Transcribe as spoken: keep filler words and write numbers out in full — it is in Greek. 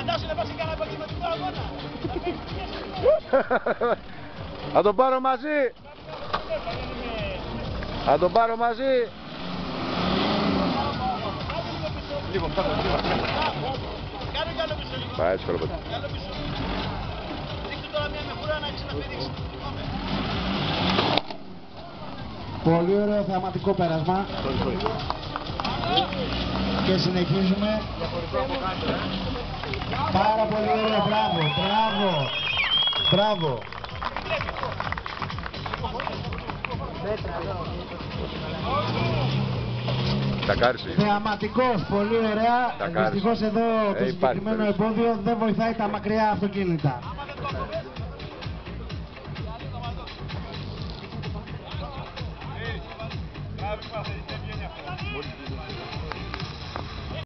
Θα τον πάρω μαζί. Θα τον πάρω μαζί. Λίγο, κάτω, λίγο. Κάνε καλό πίσω λίγο. Πάει έτσι κολοπέτη. Καλό πίσω. Δείξτε τώρα μια μεχούρα να ξαναπηδήξει. Πολύ ωραίο θεαματικό πέρασμα. Και συνεχίζουμε. Πάρα πολύ ωραίο, μπράβο, μπράβο, μπράβο. Τακάρισε. Θεαματικός, πολύ ωραία. Τακάρισε. Δυστυχώς εδώ το Ε, συγκεκριμένο υπάρχει, εμπόδιο δεν βοηθάει τα μακριά αυτοκίνητα. Μπορεί.